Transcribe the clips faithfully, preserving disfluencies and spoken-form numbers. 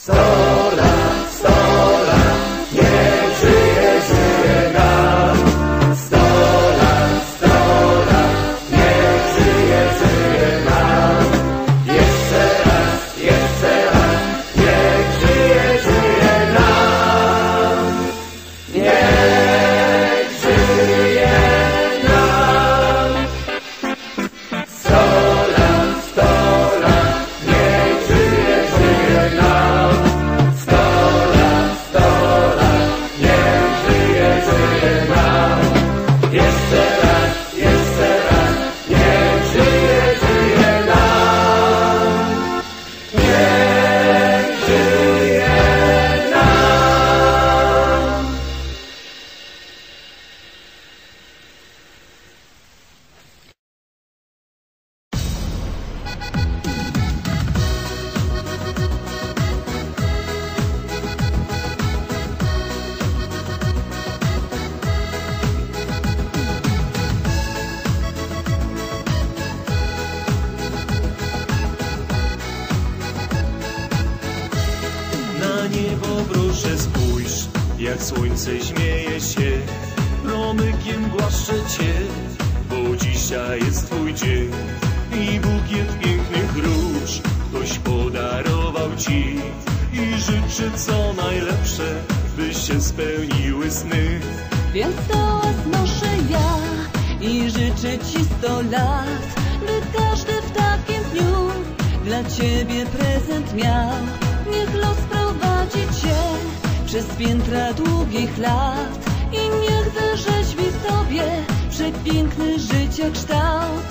Proszę spójrz, jak słońce śmieje się, promykiem głaszcze cię, bo dzisiaj jest twój dzień i bukiet pięknych róż ktoś podarował ci i życzy co najlepsze, by się spełniły sny. Więc toast noszę ja i życzę ci sto lat, by każdy w takim dniu dla ciebie prezent miał. Niech los prowadzi cię przez piętra długich lat i niech wyrzeźbi w tobie przepiękny życia kształt.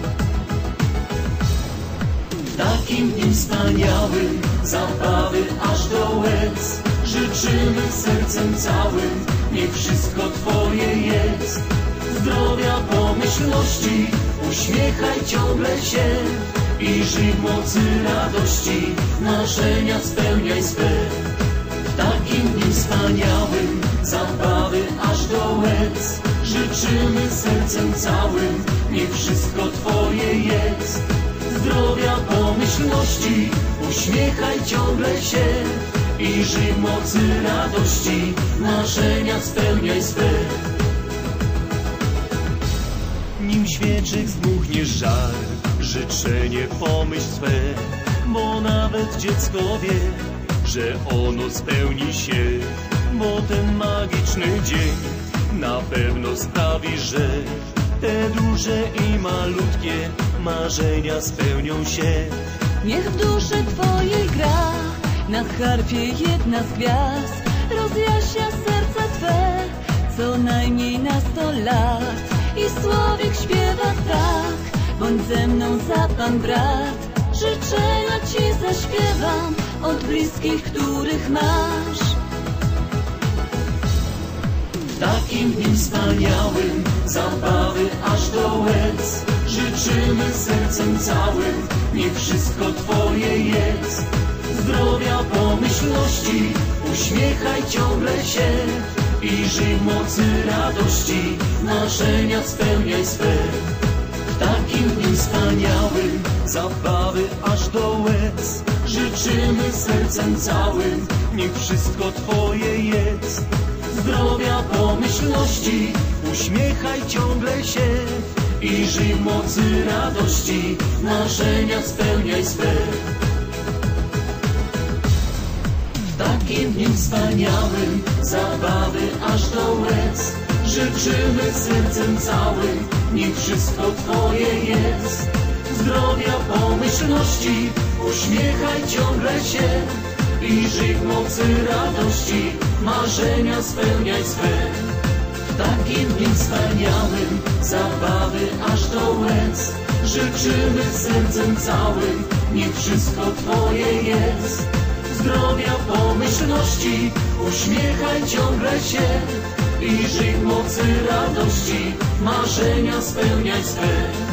W takim dniu wspaniałym, zabawy aż do łez, życzymy sercem całym, niech wszystko twoje jest. Zdrowia, pomyślności, uśmiechaj ciągle się i żyj w mocy radości, marzenia spełniaj swe. W takim dniu wspaniałym, zabawy aż do łez, życzymy sercem całym, niech wszystko twoje jest. Zdrowia, pomyślności, uśmiechaj ciągle się i żyj w mocy radości, marzenia spełniaj swe. Nim świeczek zdmuchnie żar, życzenie pomyśl swe, bo nawet dziecko wie, że ono spełni się, bo ten magiczny dzień na pewno sprawi, że te duże i malutkie marzenia spełnią się. Niech w duszy twojej gra na harfie jedna z gwiazd, rozjaśnia serce twe co najmniej na sto lat. I słowik śpiewa tak, bądź ze mną za pan brat, życzenia ci zaśpiewam od bliskich, których masz. W takim dniu wspaniałym, zabawy aż do łez, życzymy sercem całym, niech wszystko twoje jest. Zdrowia, pomyślności, uśmiechaj ciągle się i żyj w mocy radości, marzenia spełniaj swe. W takim dniu wspaniałym, zabawy aż do łez, życzymy sercem całym, niech wszystko twoje jest. Zdrowia, pomyślności, uśmiechaj ciągle się i żyj w mocy radości, marzenia spełniaj swe. W takim dniu wspaniałym, zabawy aż do łez, życzymy sercem całym, niech wszystko twoje jest. Zdrowia, pomyślności, uśmiechaj ciągle się i żyj w mocy radości, marzenia spełniaj swe. W takim dniu wspaniałym, zabawy aż do łez, życzymy sercem całym, niech wszystko twoje jest. Zdrowia, pomyślności, uśmiechaj ciągle się i żyj w mocy radości, marzenia spełniaj swe.